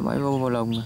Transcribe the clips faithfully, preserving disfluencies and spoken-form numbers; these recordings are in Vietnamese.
Máy vô vào lồng này.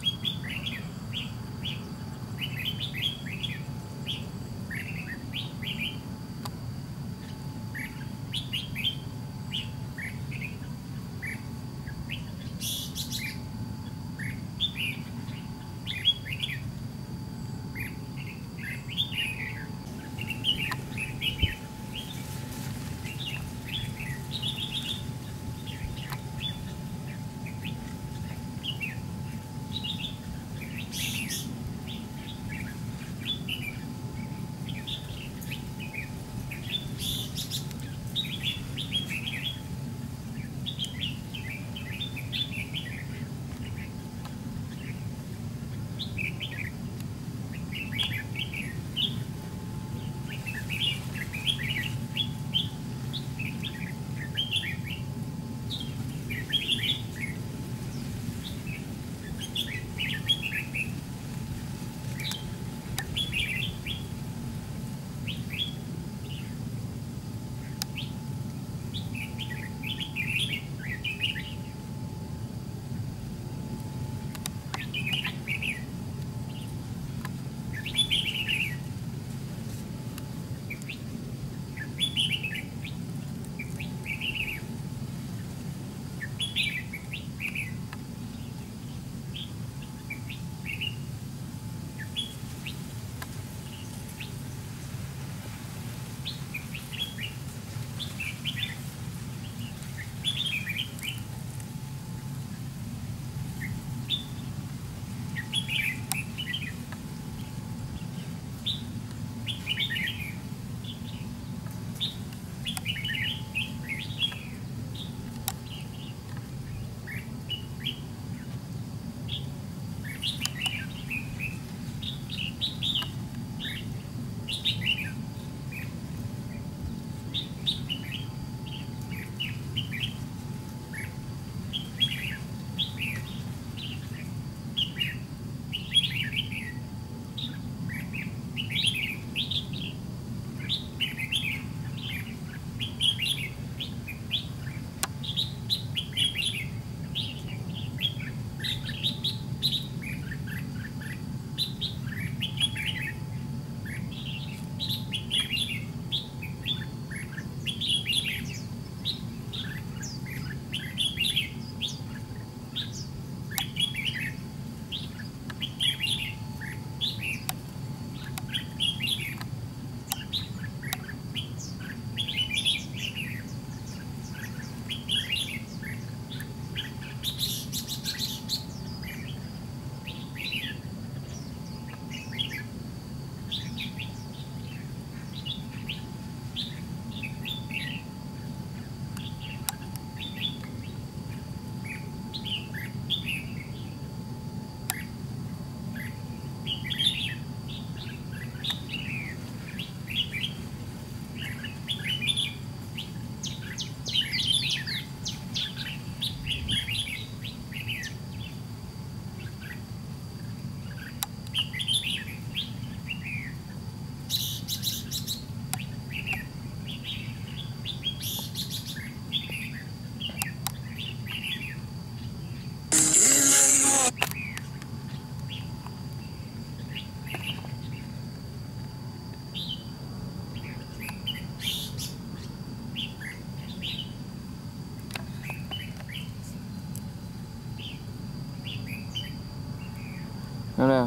Đó là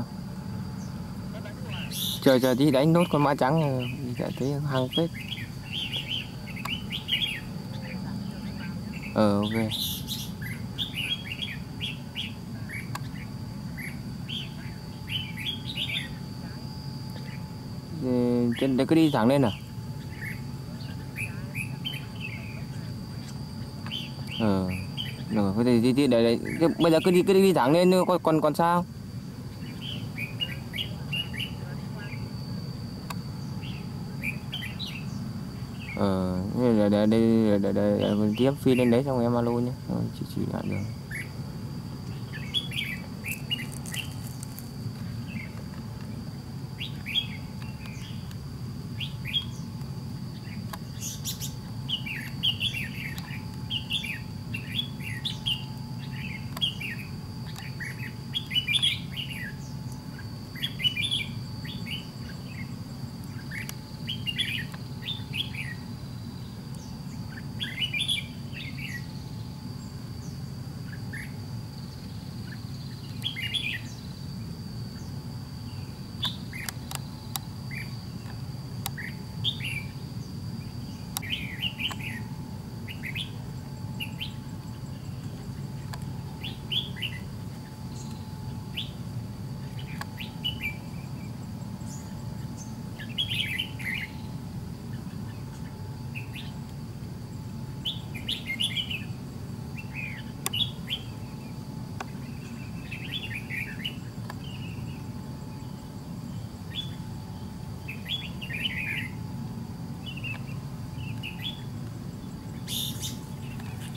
chờ chờ tí đánh nốt con mã trắng thì thấy hàng phết. Ờ ok. Trên đấy cứ đi thẳng lên à? Ờ. Rồi thì đi đi để bây giờ cứ đi cứ đi thẳng lên còn còn còn sao? Ờ, để để để để để tiếp phi lên đấy xong em alo nhé, chị chỉ lại được.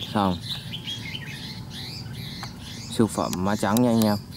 Xong. Siêu phẩm má trắng nha anh em.